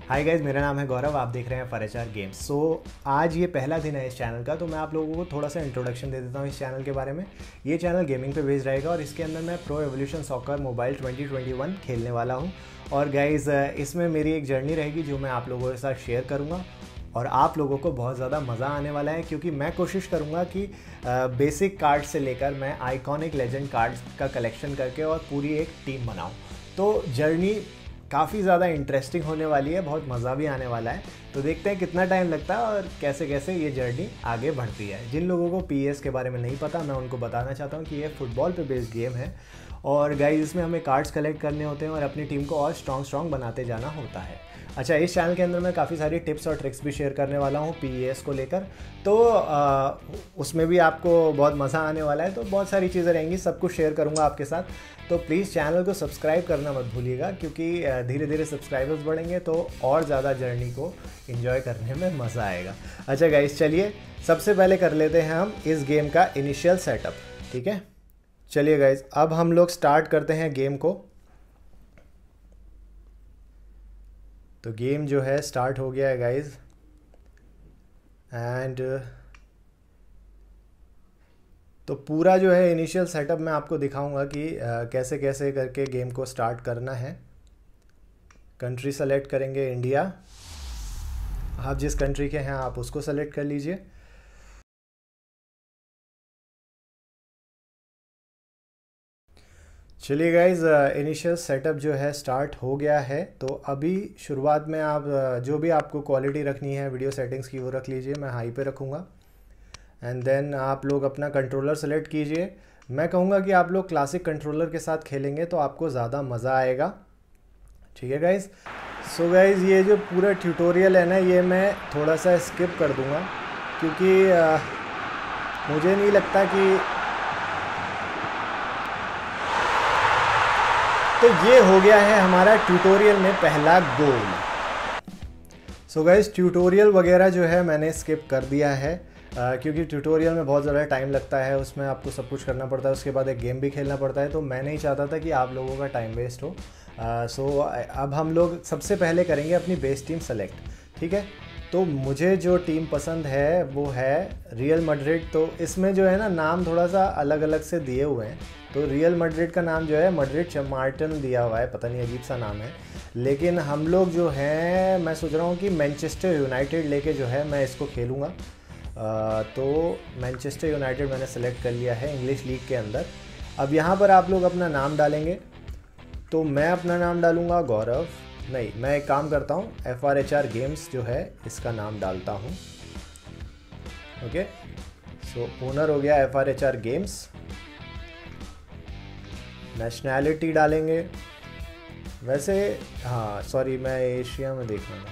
Hi guys, मेरा नाम है गौरव। आप देख रहे हैं फॉरएचआर गेम्स। आज ये पहला दिन है इस चैनल का, तो मैं आप लोगों को थोड़ा सा इंट्रोडक्शन दे देता हूँ इस चैनल के बारे में। ये चैनल गेमिंग पे बेस्ड रहेगा और इसके अंदर मैं प्रो एवोल्यूशन सॉकर मोबाइल 2021 खेलने वाला हूँ। और गाइज इसमें मेरी एक जर्नी रहेगी जो मैं आप लोगों के साथ शेयर करूँगा और आप लोगों को बहुत ज़्यादा मज़ा आने वाला है, क्योंकि मैं कोशिश करूँगा कि बेसिक कार्ड से लेकर मैं आइकॉनिक लेजेंड कार्ड्स का कलेक्शन करके और पूरी एक टीम बनाऊँ। तो जर्नी काफ़ी ज़्यादा इंटरेस्टिंग होने वाली है, बहुत मज़ा भी आने वाला है। तो देखते हैं कितना टाइम लगता है और कैसे कैसे ये जर्नी आगे बढ़ती है। जिन लोगों को पीएस के बारे में नहीं पता, मैं उनको बताना चाहता हूँ कि ये फुटबॉल पे बेस्ड गेम है और गाइस इसमें हमें कार्ड्स कलेक्ट करने होते हैं और अपनी टीम को और स्ट्रॉन्ग बनाते जाना होता है। अच्छा, इस चैनल के अंदर मैं काफ़ी सारी टिप्स और ट्रिक्स भी शेयर करने वाला हूँ पीएस को लेकर, तो उसमें भी आपको बहुत मज़ा आने वाला है। तो बहुत सारी चीज़ें रहेंगी, सब कुछ शेयर करूँगा आपके साथ। तो प्लीज़ चैनल को सब्सक्राइब करना मत भूलिएगा, क्योंकि धीरे धीरे सब्सक्राइबर्स बढ़ेंगे तो और ज़्यादा जर्नी को एंजॉय करने में मज़ा आएगा। अच्छा गाइस, चलिए सबसे पहले कर लेते हैं हम इस गेम का इनिशियल सेटअप। ठीक है, चलिए गाइस, अब हम लोग स्टार्ट करते हैं गेम को। तो गेम जो है स्टार्ट हो गया है गाइस, एंड तो पूरा जो है इनिशियल सेटअप मैं आपको दिखाऊंगा कि कैसे कैसे करके गेम को स्टार्ट करना है। कंट्री सेलेक्ट करेंगे इंडिया। आप जिस कंट्री के हैं आप उसको सेलेक्ट कर लीजिए। चलिए गाइज, इनिशियल सेटअप जो है स्टार्ट हो गया है। तो अभी शुरुआत में आप जो भी आपको क्वालिटी रखनी है वीडियो सेटिंग्स की वो रख लीजिए। मैं हाई पे रखूँगा एंड देन आप लोग अपना कंट्रोलर सेलेक्ट कीजिए। मैं कहूँगा कि आप लोग क्लासिक कंट्रोलर के साथ खेलेंगे तो आपको ज़्यादा मज़ा आएगा। ठीक है गाइज़। सो गाइज़, ये जो पूरा ट्यूटोरियल है ना, ये मैं थोड़ा सा स्किप कर दूँगा, क्योंकि मुझे नहीं लगता कि तो ये हो गया है हमारा ट्यूटोरियल में पहला गोल। सो गाइस, ट्यूटोरियल वगैरह जो है मैंने स्किप कर दिया है, क्योंकि ट्यूटोरियल में बहुत ज़्यादा टाइम लगता है, उसमें आपको सब कुछ करना पड़ता है, उसके बाद एक गेम भी खेलना पड़ता है। तो मैं नहीं चाहता था कि आप लोगों का टाइम वेस्ट हो। सो अब हम लोग सबसे पहले करेंगे अपनी बेस टीम सेलेक्ट। ठीक है, तो मुझे जो टीम पसंद है वो है रियल मैड्रिड। तो इसमें जो है ना, नाम थोड़ा सा अलग अलग से दिए हुए हैं। तो रियल मैड्रिड का नाम जो है मैड्रिड चमार्टन दिया हुआ है, पता नहीं अजीब सा नाम है। लेकिन हम लोग जो हैं, मैं सोच रहा हूँ कि मैनचेस्टर यूनाइटेड लेके जो है मैं इसको खेलूँगा। तो मैनचेस्टर यूनाइटेड मैंने सेलेक्ट कर लिया है इंग्लिश लीग के अंदर। अब यहाँ पर आप लोग अपना नाम डालेंगे। तो मैं अपना नाम डालूँगा गौरव। नहीं, मैं एक काम करता हूँ, FRHR गेम्स जो है इसका नाम डालता हूँ। ओके, सो ओनर हो गया FRHR गेम्स। नेशनैलिटी डालेंगे, वैसे हाँ सॉरी, मैं एशिया में देख रहा हूँ।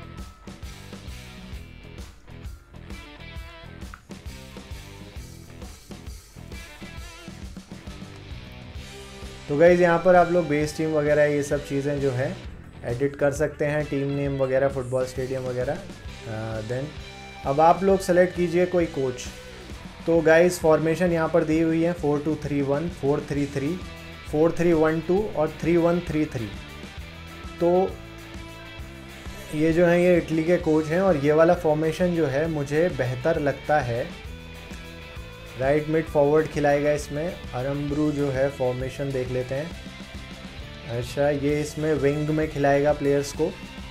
तो गाइज़, यहाँ पर आप लोग बेस टीम वगैरह ये सब चीज़ें जो है एडिट कर सकते हैं, टीम नेम वगैरह, फुटबॉल स्टेडियम वगैरह। देन अब आप लोग सेलेक्ट कीजिए कोई कोच। तो गाइस, फॉर्मेशन यहाँ पर दी हुई है 4-2-3-1, 4-3-3, 4-3-1-2 और 3-1-3-3। तो ये जो है ये इटली के कोच हैं और ये वाला फॉर्मेशन जो है मुझे बेहतर लगता है। राइट मिड फॉरवर्ड खिलाएगा इसमें अरम्ब्रू जो है, फॉर्मेशन देख लेते हैं। अच्छा, ये इसमें विंग में खिलाएगा प्लेयर्स को।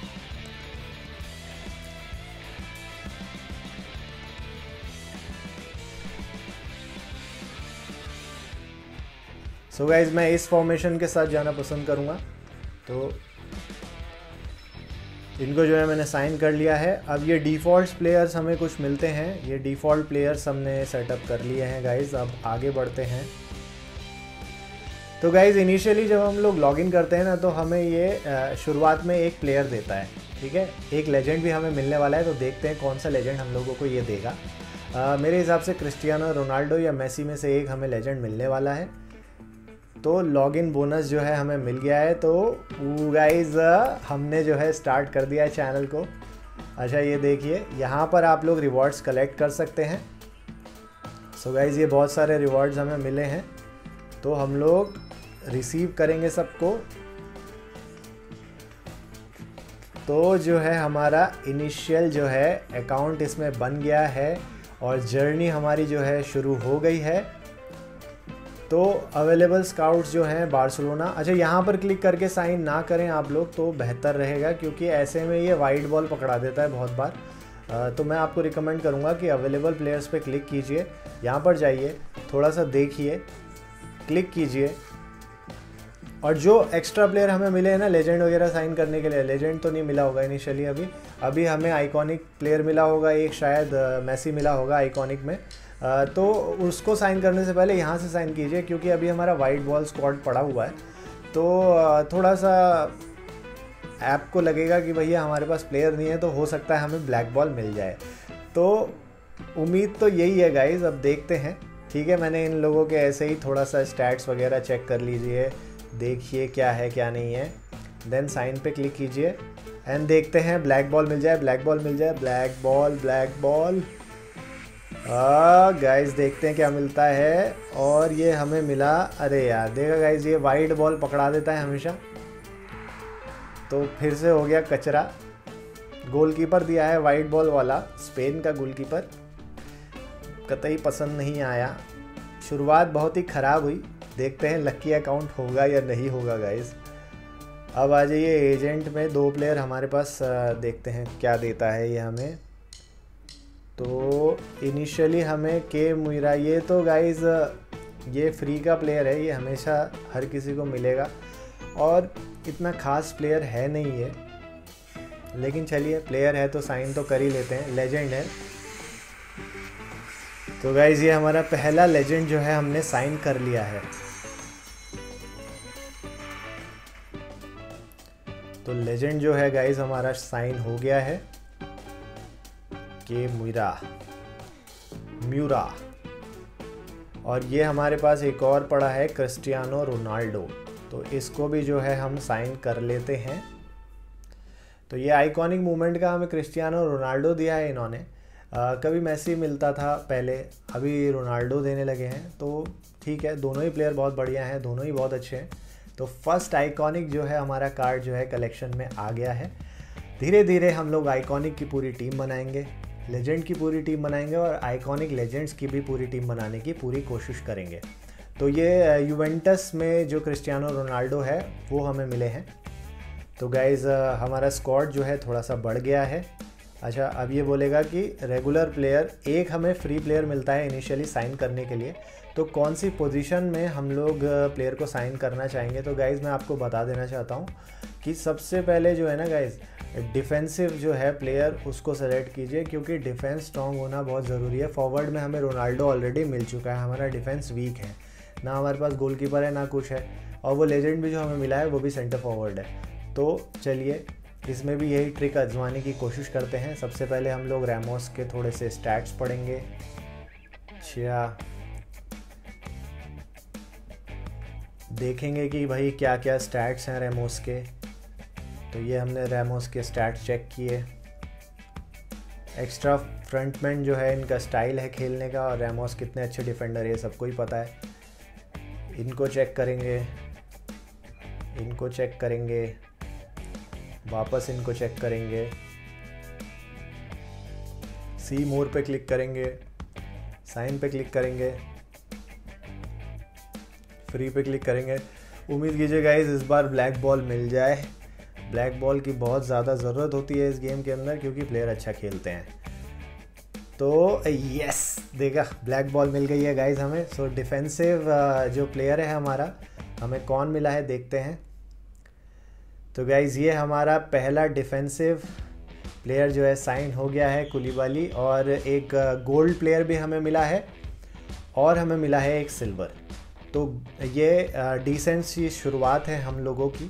सो गाइज, मैं इस फॉर्मेशन के साथ जाना पसंद करूँगा। तो इनको जो है मैंने साइन कर लिया है। अब ये डिफ़ॉल्ट प्लेयर्स हमें कुछ मिलते हैं, ये डिफ़ॉल्ट प्लेयर्स हमने सेटअप कर लिए हैं गाइज। अब आगे बढ़ते हैं। तो गाइज़, इनिशियली जब हम लोग लॉगिन करते हैं ना, तो हमें ये शुरुआत में एक प्लेयर देता है। ठीक है, एक लेजेंड भी हमें मिलने वाला है। तो देखते हैं कौन सा लेजेंड हम लोगों को ये देगा। मेरे हिसाब से क्रिस्टियानो रोनाल्डो या मेसी में से एक हमें लेजेंड मिलने वाला है। तो लॉगिन बोनस जो है हमें मिल गया है। तो गाइज़, हमने जो है स्टार्ट कर दिया है चैनल को। अच्छा, ये देखिए, यहाँ पर आप लोग रिवॉर्ड्स कलेक्ट कर सकते हैं। सो गाइज़, ये बहुत सारे रिवॉर्ड्स हमें मिले हैं, तो हम लोग रिसीव करेंगे सबको। तो जो है हमारा इनिशियल जो है अकाउंट इसमें बन गया है और जर्नी हमारी जो है शुरू हो गई है। तो अवेलेबल स्काउट्स जो हैं बार्सिलोना, अच्छा यहाँ पर क्लिक करके साइन ना करें आप लोग तो बेहतर रहेगा, क्योंकि ऐसे में ये वाइट बॉल पकड़ा देता है बहुत बार। तो मैं आपको रिकमेंड करूँगा कि अवेलेबल प्लेयर्स पे क्लिक कीजिए, यहाँ पर जाइए, थोड़ा सा देखिए, क्लिक कीजिए, और जो एक्स्ट्रा प्लेयर हमें मिले हैं ना लेजेंड वगैरह साइन करने के लिए, लेजेंड तो नहीं मिला होगा इनिशियली, अभी हमें आइकॉनिक प्लेयर मिला होगा, एक शायद मैसी मिला होगा आइकॉनिक में। तो उसको साइन करने से पहले यहाँ से साइन कीजिए, क्योंकि अभी हमारा वाइट बॉल स्क्वाड पड़ा हुआ है। तो थोड़ा सा ऐप को लगेगा कि भैया हमारे पास प्लेयर नहीं है, तो हो सकता है हमें ब्लैक बॉल मिल जाए। तो उम्मीद तो यही है गाइज, अब देखते हैं। ठीक है, मैंने इन लोगों के ऐसे ही थोड़ा सा स्टैट्स वगैरह चेक कर लीजिए, देखिए क्या है क्या नहीं है, देन साइन पे क्लिक कीजिए एंड देखते हैं ब्लैक बॉल मिल जाए, ब्लैक बॉल मिल जाए, ब्लैक बॉल। गाइस देखते हैं क्या मिलता है, और ये हमें मिला, अरे यार देखा गाइस ये वाइट बॉल पकड़ा देता है हमेशा, तो फिर से हो गया कचरा। गोलकीपर दिया है वाइट बॉल वाला, स्पेन का गोलकीपर, कतई पसंद नहीं आया। शुरुआत बहुत ही ख़राब हुई, देखते हैं लकी अकाउंट होगा या नहीं होगा गाइस। अब आ जाइए एजेंट में, 2 प्लेयर हमारे पास, देखते हैं क्या देता है ये हमें। तो इनिशियली हमें के मुइरा, ये तो गाइस ये फ्री का प्लेयर है, ये हमेशा हर किसी को मिलेगा और इतना ख़ास प्लेयर है नहीं है, लेकिन चलिए प्लेयर है तो साइन तो कर ही लेते हैं, लेजेंड है। तो गाइस ये हमारा पहला लेजेंड जो है हमने साइन कर लिया है। तो लेजेंड जो है गाइस हमारा साइन हो गया है, के म्यूरा। और ये हमारे पास एक और पड़ा है क्रिस्टियानो रोनाल्डो, तो इसको भी जो है हम साइन कर लेते हैं। तो ये आइकॉनिक मूवमेंट का हमें क्रिस्टियानो रोनाल्डो दिया है इन्होंने, कभी मैसी मिलता था पहले, अभी रोनाल्डो देने लगे हैं, तो ठीक है, दोनों ही प्लेयर बहुत बढ़िया हैं, दोनों ही बहुत अच्छे हैं। तो फर्स्ट आइकॉनिक जो है हमारा कार्ड जो है कलेक्शन में आ गया है। धीरे धीरे हम लोग आइकॉनिक की पूरी टीम बनाएंगे, लेजेंड की पूरी टीम बनाएंगे और आइकॉनिक लेजेंड्स की भी पूरी टीम बनाने की पूरी कोशिश करेंगे। तो ये यूवेंटस में जो क्रिस्टियानो रोनाल्डो है वो हमें मिले हैं। तो गाइज़ हमारा स्क्वाड जो है थोड़ा सा बढ़ गया है। अच्छा, अब ये बोलेगा कि रेगुलर प्लेयर, एक हमें फ्री प्लेयर मिलता है इनिशियली साइन करने के लिए, तो कौन सी पोजीशन में हम लोग प्लेयर को साइन करना चाहेंगे। तो गाइज़ मैं आपको बता देना चाहता हूँ कि सबसे पहले जो है ना गाइज़, डिफेंसिव जो है प्लेयर उसको सेलेक्ट कीजिए, क्योंकि डिफेंस स्ट्रॉन्ग होना बहुत ज़रूरी है। फॉरवर्ड में हमें रोनाल्डो ऑलरेडी मिल चुका है, हमारा डिफेंस वीक है, ना हमारे पास गोलकीपर है ना कुछ है, और वो लेजेंड भी जो हमें मिला है वो भी सेंटर फॉरवर्ड है। तो चलिए इसमें भी यही ट्रिक आजमाने की कोशिश करते हैं। सबसे पहले हम लोग रैमोस के थोड़े से स्टैट्स पढ़ेंगे। अच्छा, देखेंगे कि भाई क्या क्या स्टैट्स हैं रैमोस के। तो ये हमने रैमोस के स्टैट्स चेक किए। एक्स्ट्रा फ्रंटमैन जो है इनका स्टाइल है खेलने का, और रैमोस कितने अच्छे डिफेंडर है सबको ही पता है। इनको चेक करेंगे, इनको चेक करेंगे, वापस इनको चेक करेंगे, सी मोर पे क्लिक करेंगे, साइन पे क्लिक करेंगे, फ्री पे क्लिक करेंगे। उम्मीद कीजिए गाइस इस बार ब्लैक बॉल मिल जाए। ब्लैक बॉल की बहुत ज़्यादा ज़रूरत होती है इस गेम के अंदर, क्योंकि प्लेयर अच्छा खेलते हैं। तो यस, देखा ब्लैक बॉल मिल गई है गाइस हमें। सो डिफेंसिव जो प्लेयर है हमारा, हमें कौन मिला है देखते हैं। तो गाइस ये हमारा पहला डिफेंसिव प्लेयर जो है साइन हो गया है, कुलिबाली, और एक गोल्ड प्लेयर भी हमें मिला है, और हमें मिला है एक सिल्वर। तो ये डिसेंट सी शुरुआत है हम लोगों की।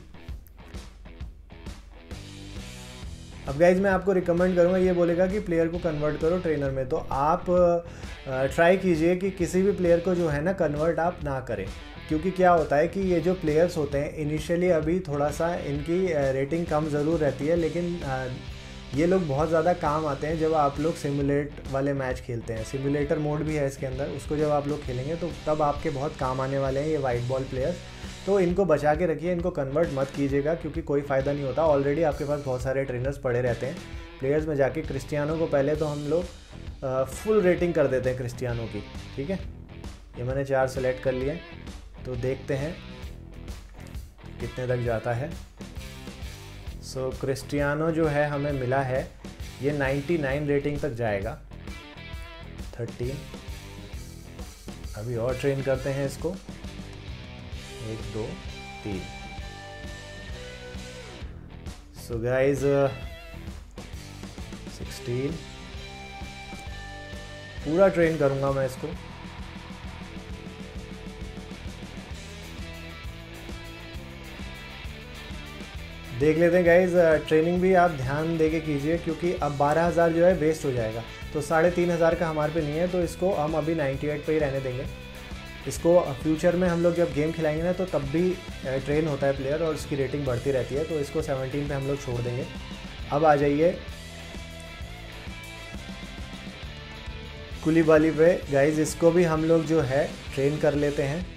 अब गाइज मैं आपको रिकमेंड करूँगा, ये बोलेगा कि प्लेयर को कन्वर्ट करो ट्रेनर में, तो आप ट्राई कीजिए कि किसी भी प्लेयर को जो है ना कन्वर्ट आप ना करें, क्योंकि क्या होता है कि ये जो प्लेयर्स होते हैं इनिशियली अभी थोड़ा सा इनकी रेटिंग कम ज़रूर रहती है, लेकिन ये लोग बहुत ज़्यादा काम आते हैं जब आप लोग सिमुलेट वाले मैच खेलते हैं। सिमुलेटर मोड भी है इसके अंदर, उसको जब आप लोग खेलेंगे तो तब आपके बहुत काम आने वाले हैं ये वाइट बॉल प्लेयर्स। तो इनको बचा के रखिए, इनको कन्वर्ट मत कीजिएगा क्योंकि कोई फ़ायदा नहीं होता। ऑलरेडी आपके पास बहुत सारे ट्रेनर्स पड़े रहते हैं। प्लेयर्स में जाके क्रिस्टियानो को पहले तो हम लोग फुल रेटिंग कर देते हैं क्रिस्टियानो की, ठीक है। ये मैंने 4 सेलेक्ट कर लिए, तो देखते हैं कितने तक जाता है। सो क्रिस्टियानो जो है हमें मिला है, ये 99 रेटिंग तक जाएगा। 13। अभी और ट्रेन करते हैं इसको, 1 2 3। सो गाइज 16 पूरा ट्रेन करूंगा मैं इसको। देख लेते हैं गाइज, ट्रेनिंग भी आप ध्यान देके कीजिए क्योंकि अब 12,000 जो है वेस्ट हो जाएगा। तो 3,500 का हमारे पे नहीं है, तो इसको हम अभी 98 पे ही रहने देंगे। इसको फ्यूचर में हम लोग जब गेम खिलाएंगे ना तो तब भी ट्रेन होता है प्लेयर और उसकी रेटिंग बढ़ती रहती है, तो इसको 17 पे हम लोग छोड़ देंगे। अब आ जाइए कुलीबाली पे गाइज, इसको भी हम लोग जो है ट्रेन कर लेते हैं।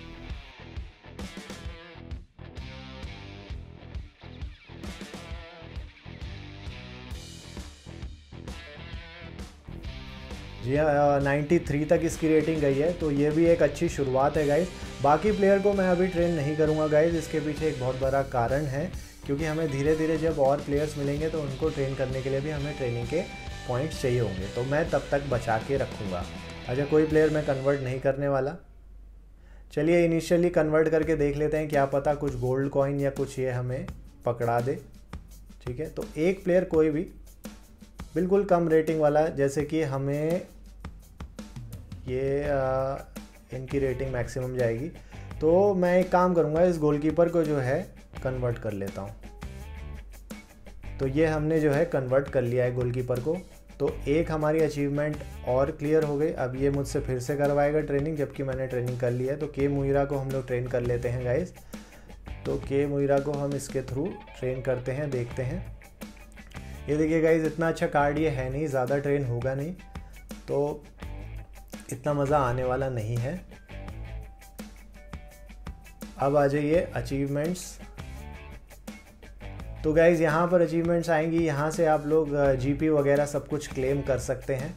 जी हाँ, 93 तक इसकी रेटिंग गई है, तो ये भी एक अच्छी शुरुआत है गाइज। बाकी प्लेयर को मैं अभी ट्रेन नहीं करूँगा गाइज, इसके पीछे एक बहुत बड़ा कारण है क्योंकि हमें धीरे धीरे जब और प्लेयर्स मिलेंगे तो उनको ट्रेन करने के लिए भी हमें ट्रेनिंग के पॉइंट्स चाहिए होंगे, तो मैं तब तक बचा के रखूँगा। अच्छा, कोई प्लेयर मैं कन्वर्ट नहीं करने वाला। चलिए इनिशियली कन्वर्ट करके देख लेते हैं, क्या पता कुछ गोल्ड कॉइन या कुछ ये हमें पकड़ा दे, ठीक है। तो एक प्लेयर कोई भी बिल्कुल कम रेटिंग वाला, जैसे कि हमें ये इनकी रेटिंग मैक्सिमम जाएगी, तो मैं एक काम करूँगा, इस गोलकीपर को जो है कन्वर्ट कर लेता हूँ। तो ये हमने जो है कन्वर्ट कर लिया है गोलकीपर को, तो एक हमारी अचीवमेंट और क्लियर हो गई। अब ये मुझसे फिर से करवाएगा ट्रेनिंग, जबकि मैंने ट्रेनिंग कर ली है। तो के मुहिरा को हम लोग ट्रेन कर लेते हैं गाइस। तो के मुहिरा को हम इसके थ्रू ट्रेन करते हैं, देखते हैं। ये देखिए गाइस, इतना अच्छा कार्ड ये है नहीं, ज़्यादा ट्रेन होगा नहीं, तो इतना मज़ा आने वाला नहीं है। अब आ जाइए अचीवमेंट्स। तो गाइज़ यहाँ पर अचीवमेंट्स आएंगी, यहाँ से आप लोग जीपी वगैरह सब कुछ क्लेम कर सकते हैं।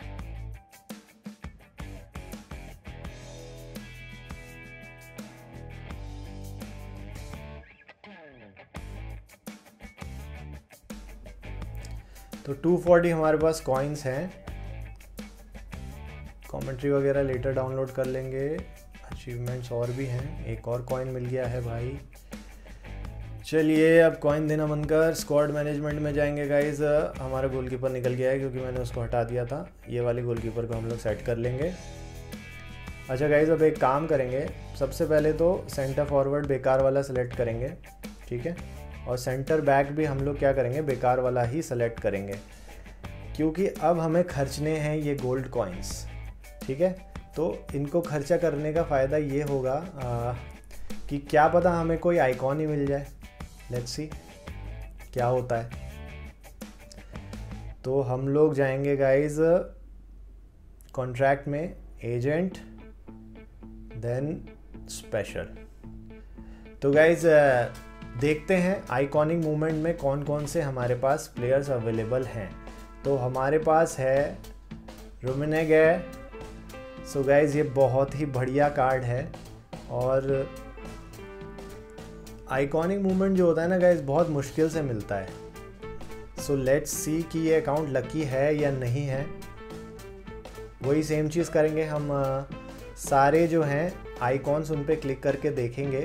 तो 240 हमारे पास कॉइन्स हैं। कमेंट्री वगैरह लेटर डाउनलोड कर लेंगे। अचीवमेंट्स और भी हैं, एक और कॉइन मिल गया है भाई। चलिए अब कॉइन देना बंद कर स्क्वाड मैनेजमेंट में जाएंगे गाइज। हमारा गोलकीपर निकल गया है क्योंकि मैंने उसको हटा दिया था। ये वाले गोलकीपर को हम लोग सेट कर लेंगे। अच्छा गाइज, अब एक काम करेंगे, सबसे पहले तो सेंटर फॉरवर्ड बेकार वाला सेलेक्ट करेंगे, ठीक है। और सेंटर बैक भी हम लोग क्या करेंगे, बेकार वाला ही सेलेक्ट करेंगे, क्योंकि अब हमें खर्चने हैं ये गोल्ड कॉइन्स, ठीक है। तो इनको खर्चा करने का फ़ायदा ये होगा कि क्या पता हमें कोई आइकॉन ही मिल जाए। लेट्स सी क्या होता है। तो हम लोग जाएंगे गाइज कॉन्ट्रैक्ट में, एजेंट, देन स्पेशल। तो गाइज देखते हैं आइकॉनिक मूवमेंट में कौन कौन से हमारे पास प्लेयर्स अवेलेबल हैं। तो हमारे पास है रूमेनेग है। सो गाइज ये बहुत ही बढ़िया कार्ड है और आइकॉनिक मूवमेंट जो होता है ना गाइज बहुत मुश्किल से मिलता है। सो लेट्स सी कि ये अकाउंट लकी है या नहीं है। वही सेम चीज़ करेंगे हम, सारे जो हैं आइकॉन्स उन पे क्लिक करके देखेंगे।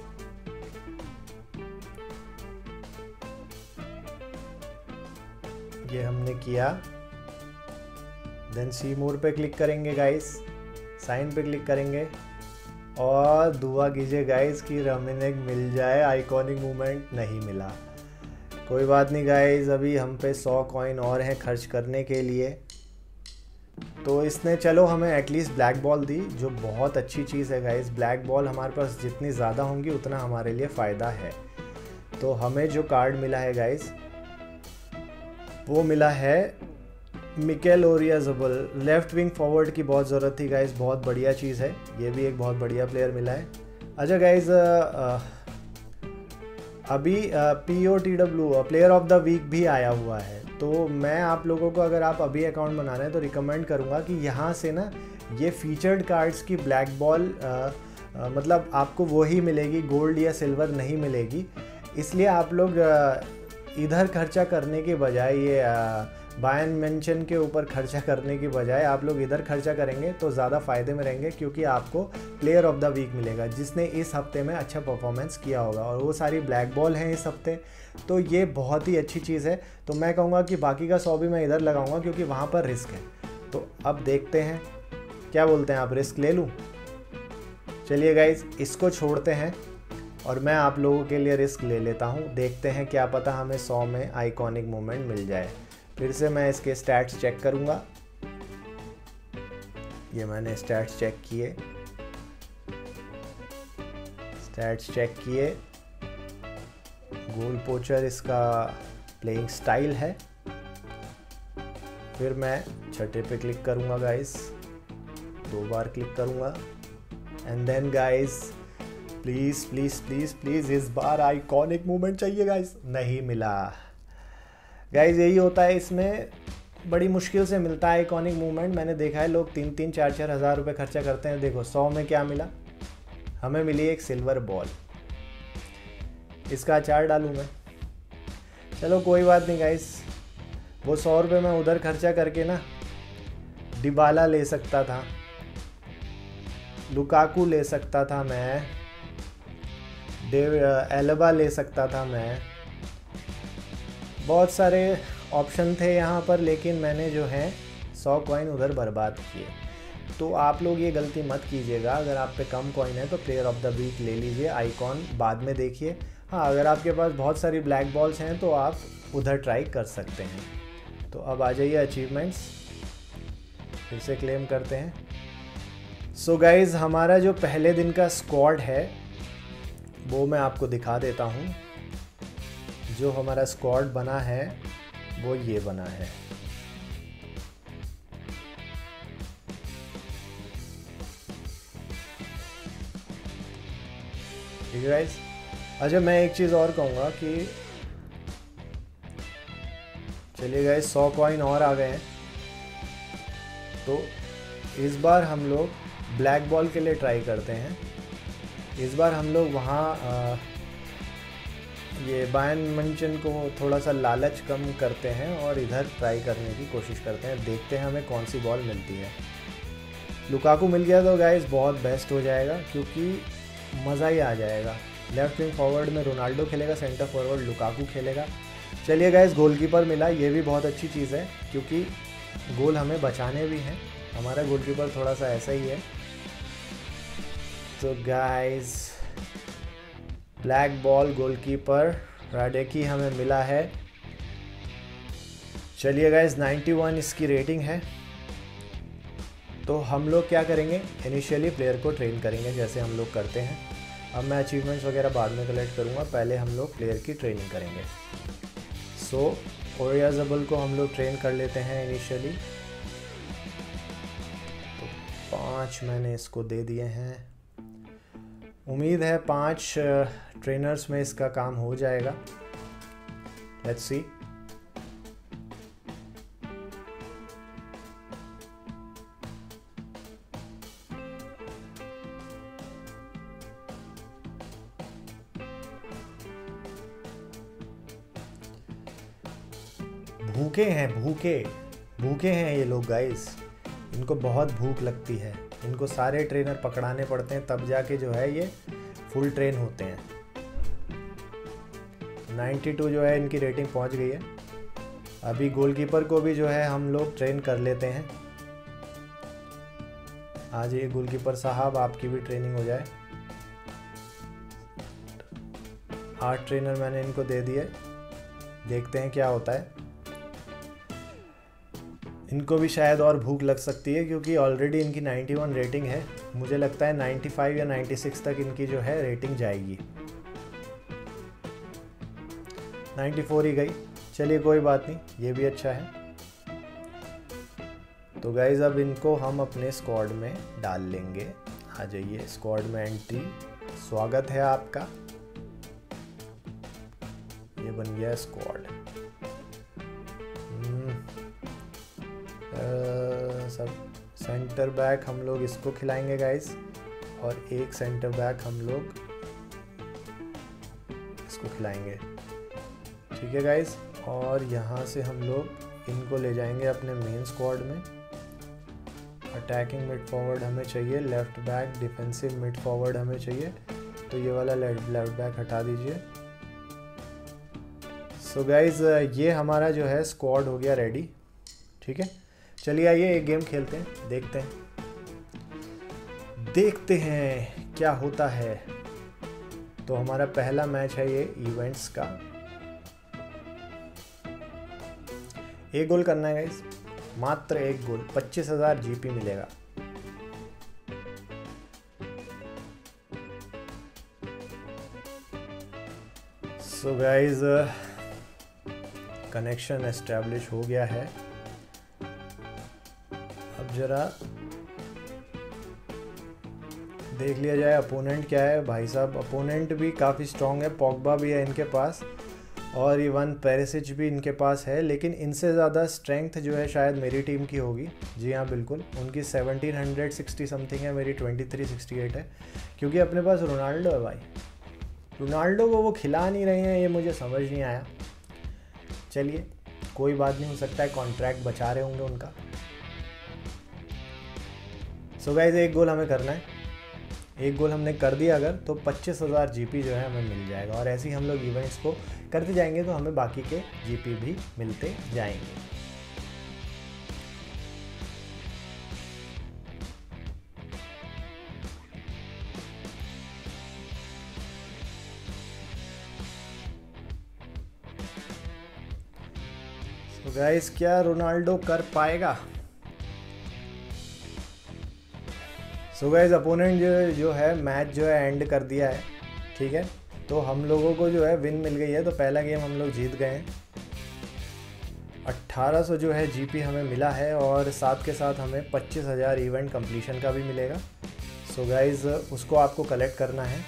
ये हमने किया, देन सी मोर पे क्लिक करेंगे गाइज, साइन पे क्लिक करेंगे और दुआ कीजिए गाइज कि रूमेनेग मिल जाए। आइकॉनिक मूवमेंट नहीं मिला, कोई बात नहीं गाइज, अभी हम पे 100 कॉइन और हैं खर्च करने के लिए। तो इसने चलो हमें एटलीस्ट ब्लैक बॉल दी, जो बहुत अच्छी चीज़ है गाइज। ब्लैक बॉल हमारे पास जितनी ज़्यादा होंगी उतना हमारे लिए फ़ायदा है। तो हमें जो कार्ड मिला है गाइज वो मिला है Mikel Oyarzabal. Left wing forward की बहुत ज़रूरत थी गाइस, बहुत बढ़िया चीज़ है, ये भी एक बहुत बढ़िया प्लेयर मिला है। अच्छा गाइस, अभी POTW player of the week भी आया हुआ है, तो मैं आप लोगों को, अगर आप अभी अकाउंट बना रहे हैं तो रिकमेंड करूँगा कि यहाँ से ना ये फीचर्ड कार्ड्स की ब्लैक बॉल मतलब आपको वही मिलेगी, गोल्ड या सिल्वर नहीं मिलेगी। इसलिए आप लोग इधर खर्चा करने के बजाय, ये बायर्न म्यूनिख के ऊपर खर्चा करने की बजाय आप लोग इधर खर्चा करेंगे तो ज़्यादा फ़ायदे में रहेंगे, क्योंकि आपको प्लेयर ऑफ द वीक मिलेगा जिसने इस हफ्ते में अच्छा परफॉर्मेंस किया होगा, और वो सारी ब्लैक बॉल हैं इस हफ्ते, तो ये बहुत ही अच्छी चीज़ है। तो मैं कहूँगा कि बाकी का 100 भी मैं इधर लगाऊँगा, क्योंकि वहाँ पर रिस्क है। तो अब देखते हैं, क्या बोलते हैं आप, रिस्क ले लूँ? चलिए गाइज, इसको छोड़ते हैं और मैं आप लोगों के लिए रिस्क ले लेता हूँ। देखते हैं, क्या पता हमें 100 में आइकॉनिक मोमेंट मिल जाए। फिर से मैं इसके स्टैट्स चेक करूँगा। ये मैंने स्टैट्स चेक किए, गोल पोचर इसका प्लेइंग स्टाइल है। फिर मैं छठे पे क्लिक करूँगा गाइस, 2 बार क्लिक करूँगा, and then guys please please please please इस बार आइकॉनिक मोमेंट चाहिए गाइस। नहीं मिला गाइस, यही होता है, इसमें बड़ी मुश्किल से मिलता है आइकॉनिक मूवमेंट। मैंने देखा है लोग 3-3, 4-4 हज़ार रुपये खर्चा करते हैं। देखो 100 में क्या मिला, हमें मिली एक सिल्वर बॉल। इसका अचार डालूँ मैं? चलो कोई बात नहीं गाइस, वो 100 रुपये मैं उधर खर्चा करके ना डिबाला ले सकता था, लुकाकू ले सकता था मैं, एल्बा ले सकता था मैं, बहुत सारे ऑप्शन थे यहाँ पर, लेकिन मैंने जो है 100 कॉइन उधर बर्बाद किए। तो आप लोग ये गलती मत कीजिएगा। अगर आप पे कम कॉइन है तो प्लेयर ऑफ द वीक ले लीजिए, आइकॉन बाद में देखिए। हाँ, अगर आपके पास बहुत सारी ब्लैक बॉल्स हैं तो आप उधर ट्राई कर सकते हैं। तो अब आ जाइए अचीवमेंट्स, फिर से क्लेम करते हैं। सो गाइज़, हमारा जो पहले दिन का स्क्वाड है वो मैं आपको दिखा देता हूँ। जो हमारा स्क्वाड बना है वो ये बना है। ठीक है गाइस। अच्छा, मैं एक चीज़ और कहूँगा कि चलिए गाइस, 100 कॉइन और आ गए हैं, तो इस बार हम लोग ब्लैक बॉल के लिए ट्राई करते हैं। इस बार हम लोग वहाँ ये बायर्न म्यूनिख को थोड़ा सा लालच कम करते हैं और इधर ट्राई करने की कोशिश करते हैं। देखते हैं हमें कौन सी बॉल मिलती है। लुकाकू मिल गया तो गाइस बहुत बेस्ट हो जाएगा, क्योंकि मज़ा ही आ जाएगा। लेफ्ट विंग फॉरवर्ड में रोनाल्डो खेलेगा, सेंटर फॉरवर्ड लुकाकू खेलेगा। चलिए गाइस, गोलकीपर मिला, ये भी बहुत अच्छी चीज़ है, क्योंकि गोल हमें बचाने भी हैं। हमारा गोलकीपर थोड़ा सा ऐसा ही है। तो guys, black ball goalkeeper Radecki हमें मिला है। चलिए गाइस, 91 इसकी रेटिंग है। तो हम लोग क्या करेंगे, इनिशियली प्लेयर को ट्रेन करेंगे जैसे हम लोग करते हैं। अब मैं अचीवमेंट्स वगैरह बाद में कलेक्ट करूँगा, पहले हम लोग प्लेयर की ट्रेनिंग करेंगे। सो ओरियाज़ाबल को हम लोग ट्रेन कर लेते हैं इनिशियली। तो 5 मैंने इसको दे दिए हैं। उम्मीद है 5 ट्रेनर्स में इसका काम हो जाएगा। Let's see. भूखे हैं ये लोग गाइस। इनको बहुत भूख लगती है। इनको सारे ट्रेनर पकड़ाने पड़ते हैं, तब जाके जो है ये फुल ट्रेन होते हैं। 92 जो है इनकी रेटिंग पहुंच गई है। अभी गोलकीपर को भी जो है हम लोग ट्रेन कर लेते हैं। आज ये गोलकीपर साहब, आपकी भी ट्रेनिंग हो जाए। 8 ट्रेनर मैंने इनको दे दिए, देखते हैं क्या होता है। इनको भी शायद और भूख लग सकती है, क्योंकि ऑलरेडी इनकी 91 रेटिंग है। मुझे लगता है 95 या 96 तक इनकी जो है रेटिंग जाएगी। 94 ही गई। चलिए कोई बात नहीं, ये भी अच्छा है। तो गाइज़ अब इनको हम अपने स्क्वाड में डाल लेंगे। आ जाइए स्क्वाड में एंट्री, स्वागत है आपका। ये बन गया स्क्वाड। सब सेंटर बैक हम लोग इसको खिलाएंगे गाइज़, और एक सेंटर बैक हम लोग इसको खिलाएंगे, ठीक है गाइज़। और यहाँ से हम लोग इनको ले जाएंगे अपने मेन स्क्वाड में। अटैकिंग मिड फॉरवर्ड हमें चाहिए, left back, defensive mid forward हमें चाहिए, तो ये वाला लेफ़्ट बैक हटा दीजिए। सो गाइज़ ये हमारा जो है स्क्वाड हो गया रेडी, ठीक है। चलिए आइए एक गेम खेलते हैं, देखते हैं क्या होता है। तो हमारा पहला मैच है ये इवेंट्स का। एक गोल करना है गाइस, मात्र एक गोल, 25,000 जीपी मिलेगा। सो गाइस कनेक्शन एस्टैब्लिश हो गया है। अब जरा देख लिया जाए अपोनेंट क्या है। भाई साहब अपोनेंट भी काफ़ी स्ट्रॉन्ग है, पॉग्बा भी है इनके पास और इवन पेरिसिच भी इनके पास है, लेकिन इनसे ज़्यादा स्ट्रेंथ जो है शायद मेरी टीम की होगी। जी हाँ बिल्कुल, उनकी 1760 समथिंग है, मेरी 2368 है, क्योंकि अपने पास रोनाल्डो है भाई। रोनाल्डो को वो खिला नहीं रहे हैं, ये मुझे समझ नहीं आया। चलिए कोई बात नहीं, हो सकता है कॉन्ट्रैक्ट बचा रहे होंगे उनका। सो गाइस एक गोल हमें करना है, एक गोल हमने कर दिया अगर, तो 25,000 जीपी जो है हमें मिल जाएगा। और ऐसे ही हम लोग इवेंट्स को करते जाएंगे तो हमें बाकी के जीपी भी मिलते जाएंगे। तो गाइस क्या रोनाल्डो कर पाएगा? सो गाइस अपोनेंट जो है मैच जो है एंड कर दिया है, ठीक है। तो हम लोगों को जो है विन मिल गई है, तो पहला गेम हम लोग जीत गए हैं। 1800 जो है जीपी हमें मिला है, और साथ के साथ हमें 25,000 इवेंट कंप्लीशन का भी मिलेगा। सो गाइस उसको आपको कलेक्ट करना है,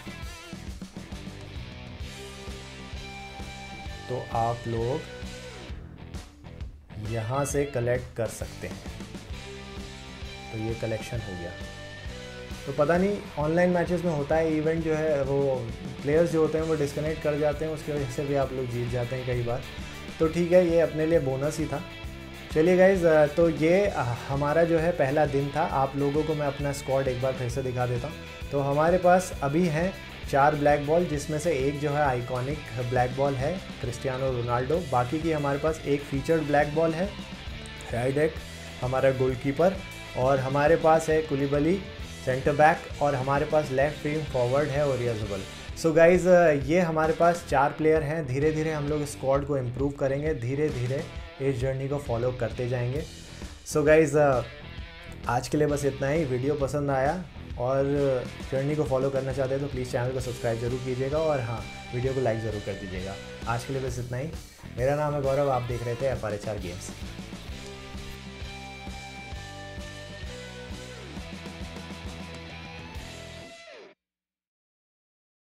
तो आप लोग यहाँ से कलेक्ट कर सकते हैं। तो ये कलेक्शन हो गया। तो पता नहीं ऑनलाइन मैचेस में होता है इवेंट जो है, वो प्लेयर्स जो होते हैं वो डिस्कनेक्ट कर जाते हैं, उसकी वजह से भी आप लोग जीत जाते हैं कई बार। तो ठीक है, ये अपने लिए बोनस ही था। चलिए गाइज़ तो ये हमारा जो है पहला दिन था। आप लोगों को मैं अपना स्क्वाड एक बार फिर से दिखा देता हूँ। तो हमारे पास अभी हैं 4 ब्लैक बॉल, जिसमें से एक जो है आइकॉनिक ब्लैक बॉल है क्रिस्टियानो रोनाल्डो। बाकी की हमारे पास एक फीचर्ड ब्लैक बॉल है राइडेक हमारा गोलकीपर, और हमारे पास है कुलिबाली सेंटर बैक, और हमारे पास लेफ्ट विंग फॉरवर्ड है ओरियाज़ाबल। सो गाइज़ ये हमारे पास 4 प्लेयर हैं। धीरे धीरे हम लोग स्क्वाड को इम्प्रूव करेंगे, धीरे धीरे इस जर्नी को फॉलो करते जाएंगे। सो गाइज़ आज के लिए बस इतना ही। वीडियो पसंद आया और जर्नी को फॉलो करना चाहते हैं तो प्लीज़ चैनल को सब्सक्राइब जरूर कीजिएगा, और हाँ वीडियो को लाइक ज़रूर कर दीजिएगा। आज के लिए बस इतना ही। मेरा नाम है गौरव, आप देख रहे थे FRHR गेम्स।